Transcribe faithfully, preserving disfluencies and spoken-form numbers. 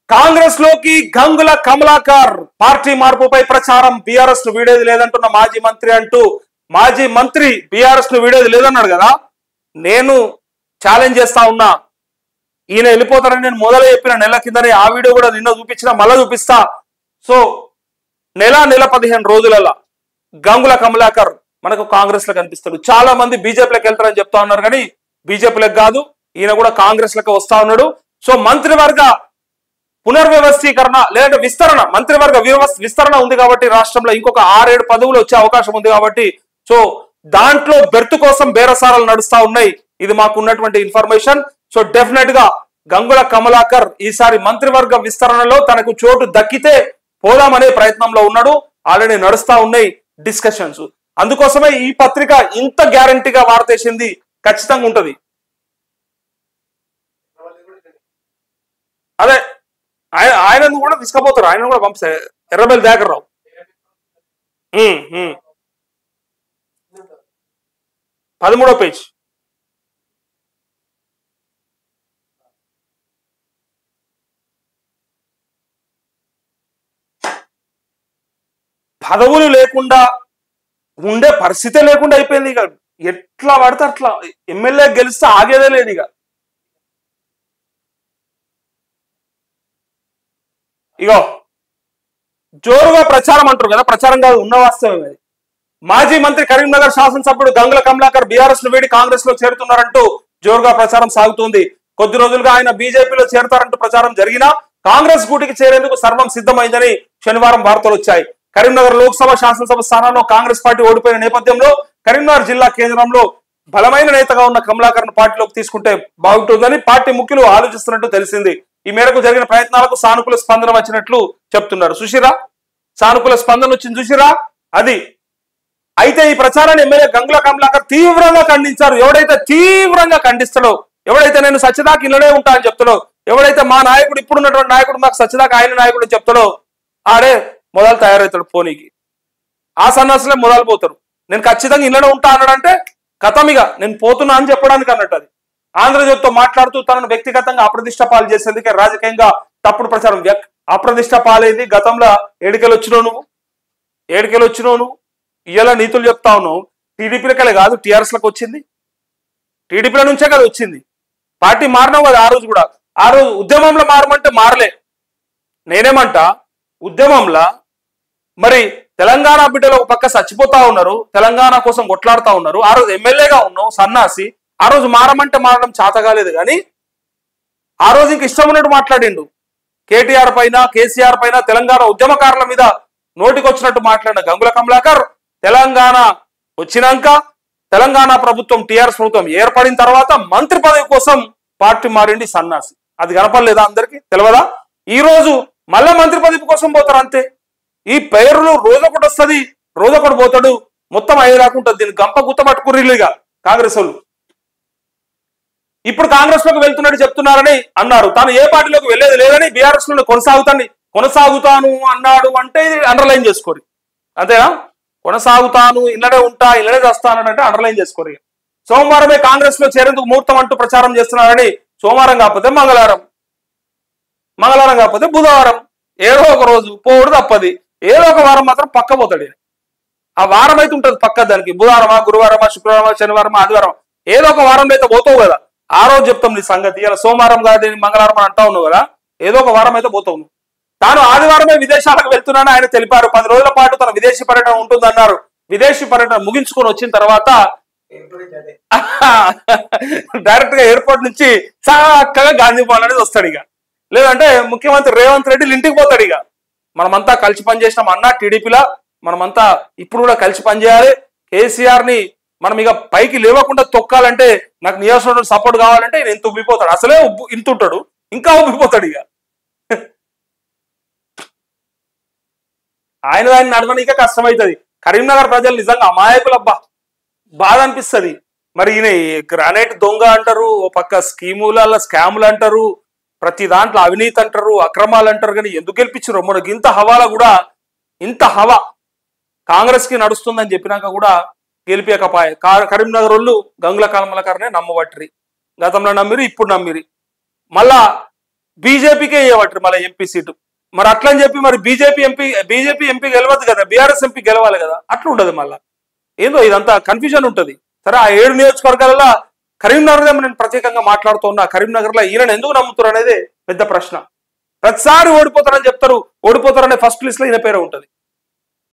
కాంగ్రెస్ లోకి గంగుల కమలాకర్ పార్టీ మార్పుపై ప్రచారం బీఆర్ఎస్ ను వీడేది లేదంటున్న మాజీ మంత్రి అంటూ మాజీ మంత్రి బీఆర్ఎస్ ను వీడేది లేదన్నాడు కదా. నేను ఛాలెంజ్ చేస్తా ఉన్నా, ఈయన వెళ్ళిపోతారని నేను మొదలు చెప్పిన నెల కిందనే ఆ వీడియో కూడా నిన్న చూపించిన, మళ్ళా చూపిస్తా. సో నెల నెల పదిహేను రోజులలో గంగుల కమలాకర్ మనకు కాంగ్రెస్ లో కనిపిస్తాడు. చాలా మంది బీజేపీలోకి వెళ్తారని చెప్తా ఉన్నారు, కానీ బీజేపీలకు కాదు, ఈయన కూడా కాంగ్రెస్ లకు వస్తా ఉన్నాడు. సో మంత్రివర్గ పునర్వ్యవస్థీకరణ లేదంటే విస్తరణ, మంత్రివర్గ విస్తరణ ఉంది కాబట్టి రాష్ట్రంలో ఇంకొక ఆరేడు పదవులు వచ్చే అవకాశం ఉంది కాబట్టి, సో దాంట్లో బెర్త్ కోసం బేరసారాలు నడుస్తా ఉన్నాయి. ఇది మాకు ఉన్నటువంటి ఇన్ఫర్మేషన్. సో డెఫినెట్ గా గంగుల కమలాకర్ ఈసారి మంత్రివర్గ విస్తరణలో తనకు చోటు దక్కితే పోదామనే ప్రయత్నంలో ఉన్నాడు. ఆల్రెడీ నడుస్తా ఉన్నాయి డిస్కషన్స్. అందుకోసమే ఈ పత్రిక ఇంత గ్యారంటీగా వార్తేసింది. ఖచ్చితంగా ఉంటది. అదే ఆయన ఆయనను కూడా తీసుకుపోతారు, ఆయన కూడా పంపిస్తే ఎర్రబెల్లి దయాకర్ రావు. పదమూడో పేజ్. పదవులు లేకుండా ఉండే పరిస్థితే లేకుండా అయిపోయింది. ఇక ఎట్లా పడితే అట్లా ఎమ్మెల్యే గెలిస్తే ఆగేదే లేదు. ఇక ఇగో జోరుగా ప్రచారం అంటారు కదా, ప్రచారం కాదు, ఉన్న వాస్తవం అది. మాజీ మంత్రి కరీంనగర్ శాసనసభ్యుడు గంగుల కమలాకర్ బీఆర్ఎస్ ను వీడి కాంగ్రెస్ లో చేరుతున్నారంటూ జోరుగా ప్రచారం సాగుతోంది. కొద్ది రోజులుగా ఆయన బీజేపీలో చేరతారంటూ ప్రచారం జరిగినా కాంగ్రెస్ గూటికి చేరేందుకు సర్వం సిద్ధమైందని శనివారం వార్తలు వచ్చాయి. కరీంనగర్ లోక్సభ శాసనసభ స్థానంలో కాంగ్రెస్ పార్టీ ఓడిపోయిన నేపథ్యంలో కరీంనగర్ జిల్లా కేంద్రంలో బలమైన నేతగా ఉన్న కమలాకర్ ను పార్టీలోకి తీసుకుంటే బాగుంటుందని పార్టీ ముఖ్యులు ఆలోచిస్తున్నట్టు తెలిసింది. ఈ మేరకు జరిగిన ప్రయత్నాలకు సానుకూల స్పందన వచ్చినట్లు చెప్తున్నారు. సుశీరా, సానుకూల స్పందన వచ్చింది చూసిరా అది. అయితే ఈ ప్రచారాన్ని ఎమ్మెల్యే గంగుల కమలాకర్ తీవ్రంగా ఖండించారు. ఎవడైతే తీవ్రంగా ఖండిస్తాడో, ఎవడైతే నేను సత్యదాకా ఇళ్ళనే ఉంటా అని చెప్తాడో, ఎవడైతే మా నాయకుడు ఇప్పుడున్నటువంటి నాయకుడు మాకు సత్యదాకా ఆయన నాయకుడు చెప్తాడో, ఆడే మొదలు తయారవుతాడు పోనీకి. ఆ సన్నాసులే మొదలు పోతారు. నేను ఖచ్చితంగా ఇళ్ళనే ఉంటా అన్నాడంటే కథమిగా నేను పోతున్నా అని చెప్పడానికి అన్నట్టు. అది ఆంధ్రజ్యోతితో మాట్లాడుతూ తనను వ్యక్తిగతంగా అప్రతిష్ట పాలు చేసేందుకే రాజకీయంగా తప్పుడు ప్రచారం. అప్రతిష్ట పాలైంది. గతంలో ఏడుకెళ్ళి వచ్చినావు నువ్వు, ఏడుకెళ్ళి వచ్చినావు నువ్వు, ఇయ్యాల నీతులు చెప్తా ఉన్నావు. టీడీపీలకెళ్ళి కాదు టీఆర్ఎస్ లకు వచ్చింది, టీడీపీల నుంచే కదా వచ్చింది. పార్టీ మారినావు కదా ఆ రోజు కూడా. ఆ రోజు ఉద్యమంలో మారమంటే మారలే. నేనేమంటా, ఉద్యమంలో మరి తెలంగాణ బిడ్డలు ఒక పక్క చచ్చిపోతా ఉన్నారు, తెలంగాణ కోసం కొట్లాడుతా ఉన్నారు. ఆ రోజు ఎమ్మెల్యేగా ఉన్నావు సన్నాసి. ఆ రోజు మారమంటే మారడం చేత కాలేదు, కానీ ఆ రోజు ఇంక ఇష్టం ఉన్నట్టు మాట్లాడిండు. కేటీఆర్ పైన, కేసీఆర్ పైన, తెలంగాణ ఉద్యమకారుల మీద నోటికొచ్చినట్టు మాట్లాడిన గంగుల కమలాకర్ తెలంగాణ వచ్చినాక, తెలంగాణ ప్రభుత్వం టీఆర్ఎస్ ప్రభుత్వం ఏర్పడిన తర్వాత మంత్రి పదవి కోసం పార్టీ మారిండి సన్నాసి. అది కనపడలేదా అందరికి? తెలియదా? ఈ రోజు మళ్ళా మంత్రి పదవి కోసం పోతారు అంతే. ఈ పేర్లు రోజొకటి వస్తుంది, రోజొకటి పోతాడు, మొత్తం అయ్యేదాకా ఉంటుంది. దీన్ని గంప గుత్త పట్టుకుర్రీలుగా కాంగ్రెస్ వాళ్ళు. ఇప్పుడు కాంగ్రెస్ లోకి వెళ్తున్నట్టు చెప్తున్నారని అన్నారు. తాను ఏ పార్టీలోకి వెళ్ళేది లేదని బీఆర్ఎస్ లో కొనసాగుతాను కొనసాగుతాను అన్నాడు అంటే ఇది అండర్లైన్ చేసుకోరు. అంతేనా? కొనసాగుతాను, ఇళ్ళనే ఉంటా, ఇళ్ళనే చేస్తాను అంటే అండర్లైన్ చేసుకోరు. సోమవారమే కాంగ్రెస్ లో చేరేందుకు ముహూర్తం అంటూ ప్రచారం చేస్తున్నారని, సోమవారం కాకపోతే మంగళవారం, మంగళవారం కాకపోతే బుధవారం, ఏదో ఒక రోజు పోడు తప్పది. ఏదో ఒక వారం మాత్రం పక్క పోతాడు. ఆ వారం అయితే ఉంటుంది పక్క. దానికి బుధవారమా, గురువారమా, శుక్రవారమా, శనివారమా, ఆదివారం, ఏదో ఒక వారంలో అయితే పోతావు కదా. ఆ రోజు చెప్తాం నీ సంగతి. ఇలా సోమవారం కాదు మంగళవారం అని అంటా ఉన్నావు కదా, ఏదో ఒక వారం అయితే పోతావు. తాను ఆదివారమే విదేశాలకు వెళ్తున్నానని ఆయన తెలిపారు. పది రోజుల పాటు తన విదేశీ పర్యటన ఉంటుందన్నారు. విదేశీ పర్యటన ముగించుకొని వచ్చిన తర్వాత డైరెక్ట్ గా ఎయిర్పోర్ట్ నుంచి చక్కగా గాంధీ భవన్ అనేది వస్తాడు. ఇక లేదంటే ముఖ్యమంత్రి రేవంత్ రెడ్డి ఇంటికి పోతాడు. ఇక మనమంతా కలిసి పనిచేసినాం అన్న టీడీపీలా, మనమంతా ఇప్పుడు కూడా కలిసి పనిచేయాలి. కేసీఆర్ ని మనం ఇక పైకి లేవకుండా తొక్కాలంటే నాకు నియోజకవర్గం సపోర్ట్ కావాలంటే ఇంత ఉబ్బిపోతాడు. అసలే ఉబ్బు ఇంత ఉంటాడు, ఇంకా ఉబ్బిపోతాడు. ఇక ఆయన దాన్ని నడవనిక కష్టమవుతుంది. కరీంనగర్ ప్రజలు నిజంగా అమాయకులబ్బా, బాధ అనిపిస్తుంది. మరి ఈయన గ్రానైట్ దొంగ అంటారు, ఓ పక్క స్కీముల స్కాములు అంటారు, ప్రతి దాంట్లో అవినీతి అంటారు, అక్రమాలు అంటారు. కానీ ఎందుకు గెలిపించారు? మనకి ఇంత హవాలా కూడా, ఇంత హవా కాంగ్రెస్ కి నడుస్తుందని చెప్పినాక కూడా గెలిపేకపాయ. కరీంనగర్ వాళ్ళు గంగుల కమలాకర్నే నమ్మబట్టిరి. గతంలో నమ్మిరి, ఇప్పుడు నమ్మిరి. మళ్ళా బీజేపీకే ఇవ్వట్రు మళ్ళీ ఎంపీ సీటు. మరి అట్లా అని చెప్పి మరి బీజేపీ ఎంపీ బీజేపీ ఎంపీ గెలవద్దు కదా, బీఆర్ఎస్ ఎంపీ గెలవాలి కదా, అట్లా ఉండదు. మళ్ళీ ఏదో ఇదంతా కన్ఫ్యూజన్ ఉంటుంది. సరే ఆ ఏడు నియోజకవర్గాలలో కరీంనగర్ నేను ప్రత్యేకంగా మాట్లాడుతూ ఉన్నా. కరీంనగర్లో ఈయన ఎందుకు నమ్ముతారు అనేది పెద్ద ప్రశ్న. ప్రతిసారి ఓడిపోతారని చెప్తారు, ఓడిపోతారనే ఫస్ట్ లిస్ట్ లో ఈయన పేరే ఉంటుంది.